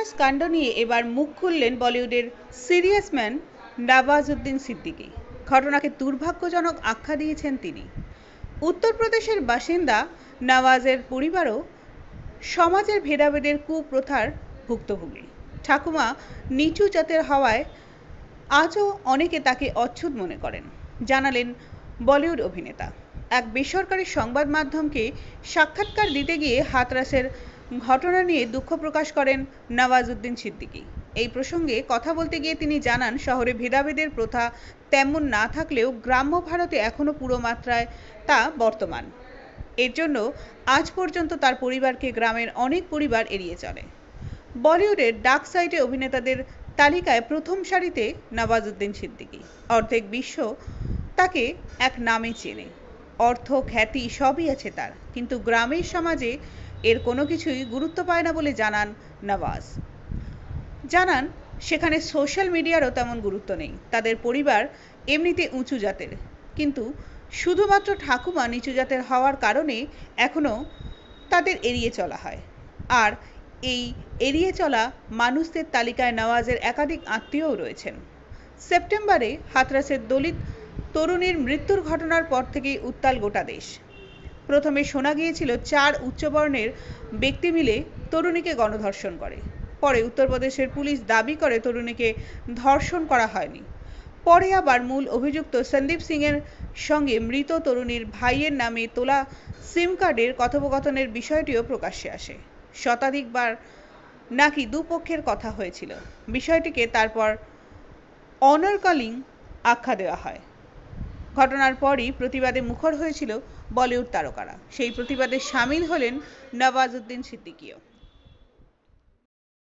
হাথরাস কাণ্ড নিয়ে এবার মুখ খুললেন বলিউডের সিরিয়াস ম্যান নওয়াজউদ্দিন সিদ্দিকী। ঘটনাকে দুর্ভাগ্যজনক আখ্যা দিয়েছেন তিনি। উত্তরপ্রদেশের বাসিন্দা নওয়াজের পরিবারও সমাজের ভেদাভেদের কুপ্রথার ভুক্তভোগী। ঠাকুমা নিচু জাতের হওয়ায় আজও অনেকে তাকে অচ্ছুত মনে করেন, জানালেন বলিউড অভিনেতা। এক বেসরকারি সংবাদ মাধ্যমকে সাক্ষাৎকার দিতে গিয়ে হাথরাসের ঘটনা নিয়ে দুঃখ প্রকাশ করেন নওয়াজউদ্দিন সিদ্দিকী। এই প্রসঙ্গে কথা বলতে গিয়ে তিনি জানান, শহরে ভেদাভেদের প্রথা তেমন না থাকলেও গ্রাম্য ভারতে এখনও পুরো মাত্রায় তা বর্তমান। এর জন্য আজ পর্যন্ত তার পরিবারকে গ্রামের অনেক পরিবার এড়িয়ে চলে। বলিউডের ডার্ক সাইডে অভিনেতাদের তালিকায় প্রথম সারিতে নওয়াজউদ্দিন সিদ্দিকী। অর্ধেক বিশ্ব তাকে এক নামে চেনে, অর্থ খ্যাতি সবই আছে তার, কিন্তু গ্রামের সমাজে এর কোনো কিছুই গুরুত্ব পায় না বলে জানান নওয়াজ। জানান সেখানে সোশ্যাল মিডিয়ারও তেমন গুরুত্ব নেই। তাদের পরিবার এমনিতে উঁচু জাতের, কিন্তু শুধুমাত্র ঠাকুমা নিচু জাতের হওয়ার কারণে এখনও তাদের এড়িয়ে চলা হয়। আর এই এড়িয়ে চলা মানুষদের তালিকায় নওয়াজের একাধিক আত্মীয়ও রয়েছেন। সেপ্টেম্বরে হাথরাসের দলিত তরুণীর মৃত্যুর ঘটনার পর থেকেই উত্তাল গোটা দেশ। প্রথমে শোনা গিয়েছিল 4 উচ্চবর্ণের ব্যক্তি মিলে তরুণীকে গণধর্ষণ করে। পরে উত্তরপ্রদেশের পুলিশ দাবি করে তরুণীকে ধর্ষণ করা হয়নি। পরে আবার মূল অভিযুক্ত সন্দীপ সিংয়ের সঙ্গে মৃত তরুণীর ভাইয়ের নামে তোলা সিম কার্ডের কথোপকথনের বিষয়টিও প্রকাশ্যে আসে। শতাধিকবার নাকি দুপক্ষের কথা হয়েছিল। বিষয়টিকে তারপর অনার কলিং আখ্যা দেওয়া হয়। ঘটনার পরই প্রতিবাদে মুখর হয়েছিল বলিউড তারকারা। সেই প্রতিবাদে সামিল হলেন নওয়াজউদ্দিন সিদ্দিকীও।